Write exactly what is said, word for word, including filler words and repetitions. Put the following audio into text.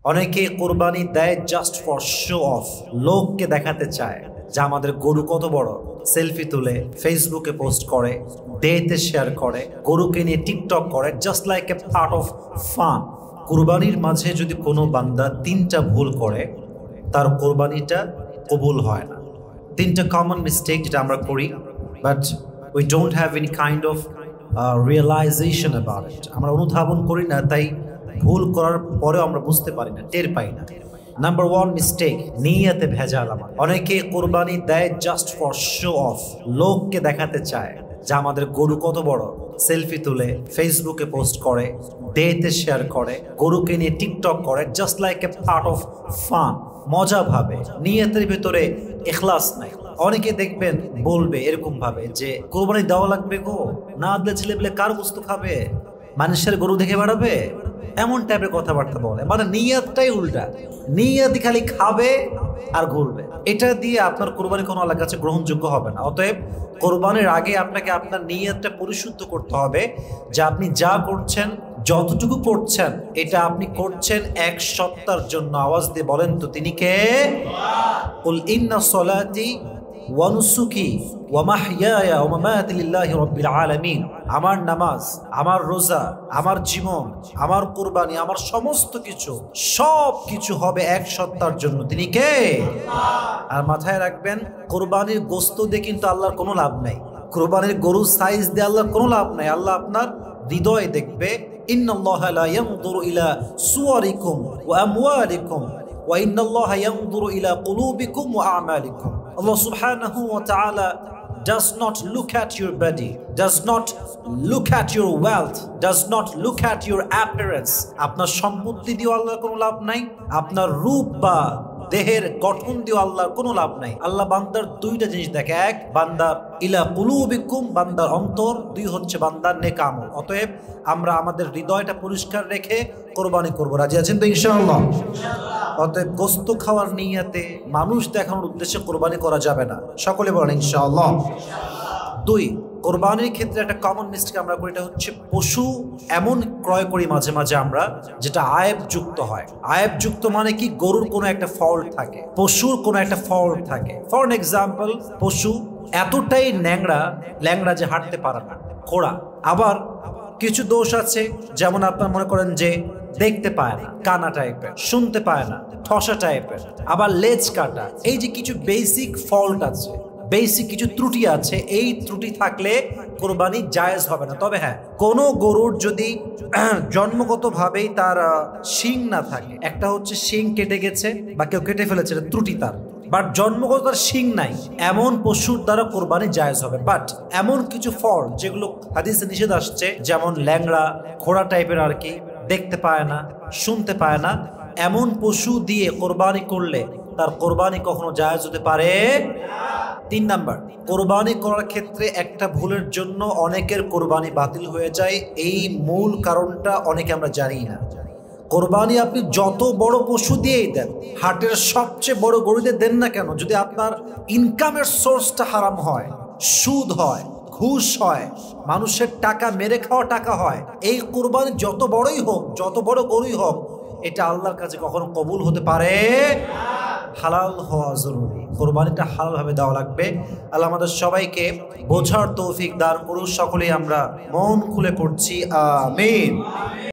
অনেকে কোরবানি দেয় জাস্ট ফর শো অফ, লোককে দেখাতে চায় যে আমাদের গরু কত বড়। সেলফি তুলে ফেসবুকে পোস্ট করে, ডেতে শেয়ার করে, গরুকে নিয়ে টিকটক করে, just like a part of fun. কোরবানির মাঝে যদি কোনো বান্দা তিনটা ভুল করে, তার কোরবানিটা কবুল হয় না। তিনটা কমন মিস্টেক যেটা আমরা করি, but we don't have any kind of realisation about it. আমরা অনুধাবন করি না, তাই ভুল করার পরেও আমরা বুঝতে পারি না, টের পাই না। নাম্বার ওয়ান মিস্টেক, নিয়তে ভেজাল। আমার অনেকে কোরবানি দেয় জাস্ট ফর শো অফ, লোককে দেখাতে চায় যে আমাদের গরু কত বড়। সেলফি তুলে ফেসবুকে পোস্ট করে, ডেতে শেয়ার করে, গরুকে নিয়ে টিকটক করে, just like a part of fun, মজা ভাবে। নিয়তের ভিতরে ইখলাস নাই। অনেকে দেখবেন বলবে এরকম ভাবে যে কোরবানি দেওয়া লাগবে গো, না দিলে ছেলে পেলে কার গোস্ত খাবে, মানুষের গরু দেখে বেড়াবে, এমন টাইপের কথাবার্তা বলে। মানে নিয়তটাই উল্টা, নিয়ত খালি খাবে আর ঘুরবে। এটা দিয়ে আপনার কোরবানি কোনো আল্লাহর কাছে গ্রহণযোগ্য হবে না। অতএব কোরবানির আগে আপনাকে আপনার নিয়তটা পরিশুদ্ধ করতে হবে যে আপনি যা করছেন, যতটুকু করছেন, এটা আপনি করছেন এক সত্তার জন্য। আওয়াজ দিয়ে বলেন তো তিনি কে? কুল ইন্না সলাতি ওয়া নুসুকি ওয়া মাহইয়ায়া ওয়া মামাতি লিল্লাহি রাব্বিল আলামিন। আমার নামাজ, আমার রোজা, আমার জীবন, আমার কুরবানি, আমার সমস্ত কিছু, সব কিছু হবে এক সত্তার জন্য। তিনি কে? আর মাথায় রাখবেন, কুরবানির গোস্ত দিয়ে কিন্তু আল্লাহর কোনো লাভ নাই। কুরবানির গরুর সাইজ দিয়ে আল্লাহর কোনো লাভ নাই। আল্লাহ আপনার হৃদয় দেখবে। ইন্নাল্লাহা লা ইয়ানজুরু ইলা সুওয়ারিকুম ওয়া আমওয়ালিকুম ওয়া ইন্নাল্লাহা ইয়ানজুরু ইলা কুলুবিকুম ওয়া আমালিকুম। Allah subhanahu wa ta'ala does not look at your body, does not look at your wealth, does not look at your appearance. আপনার সম্পত্তি দিয়ে আল্লাহর কোনো লাভ নাই, আপনার রূপ বা দেহের গঠন দিয়ে আল্লাহর কোনো লাভ নাই। আল্লাহ বান্দার দুইটা জিনিস দেখে, এক বান্দার ইলা কুলুবিকুম, বান্দার অন্তর, দুই হচ্ছে বান্দার নেক আমল। অতএব আমরা আমাদের হৃদয়টা পরিষ্কার রেখে কোরবানি করব। রাজি আছেন তো ইনশাআল্লাহ? অতএব গোস্ত খাওয়ার নিয়তে, মানুষ দেখানোর উদ্দেশ্যে কোরবানি করা যাবে না। সকলে বলেন ইনশাআল্লাহ। দুই, কোরবানির ক্ষেত্রে একটা কমন মিস্টেক আমরা করি, এটা হচ্ছে পশু এমন ক্রয় করি মাঝে মাঝে আমরা, যেটা আয়েবযুক্ত হয়। আয়েবযুক্ত মানে কি? গরুর কোনো একটা ফল্ট থাকে, পশুর কোনো একটা ফল্ট থাকে। ফর এক্সাম্পল, পশু এতটাই ন্যাংরা ল্যাংড়া যে হাঁটতে পারে না, খোড়া। আবার কিছু দোষ আছে, যেমন আপনার মনে করেন যে দেখতে পায় না, কানা টাইপের, শুনতে পায় না, ঠসা টাইপের, আবার লেজ কাটা। এই যে কিছু বেসিক ফল্ট আছে, বেসিক কিছু ত্রুটি আছে, এই ত্রুটি থাকলে কোরবানি জায়েজ হবে না। তবে হ্যাঁ, কোনো গরুর যদি জন্মগতভাবেই তার শিং না থাকে, একটা হচ্ছে শিং কেটে গেছে বা কেউ কেটে ফেলেছে, ত্রুটি তার, বাট জন্মগত তার শিং নাই, এমন পশুর দ্বারা কোরবানি জায়েজ হবে। বাট এমন কিছু ফল যেগুলো হাদিসে নিষেধ আসছে, যেমন ল্যাংড়া, খোড়া টাইপের আর কি, দেখতে পায় না, শুনতে পায় না, এমন পশু দিয়ে কোরবানি করলে তার কোরবানি কখনো জায়েজ হতে পারে। তিন নাম্বার, কোরবানি করার ক্ষেত্রে একটা ভুলের জন্য অনেকের কোরবানি বাতিল হয়ে যায়। এই মূল কারণটা অনেকে আমরা জানি না। কোরবানি আপনি যত বড় পশু দিয়েই দেন, হাটের সবচেয়ে বড় গরুতে দেন না কেন, যদি আপনার ইনকামের সোর্সটা হারাম হয়, সুদ হয়, ঘুষ হয়, মানুষের টাকা মেরে খাওয়া টাকা হয়, এই কোরবানি যত বড়ই হোক, যত বড় গরুই হোক, এটা আল্লাহর কাছে কখনো কবুল হতে পারে। হালাল হওয়া জরুরি, কোরবানিটা হালাল ভাবে দেওয়া লাগবে। আল্লাহ আমাদের সবাইকে বোঝার তৌফিক দান করুন। সকলেই আমরা মন খুলে পড়ছি আমিন।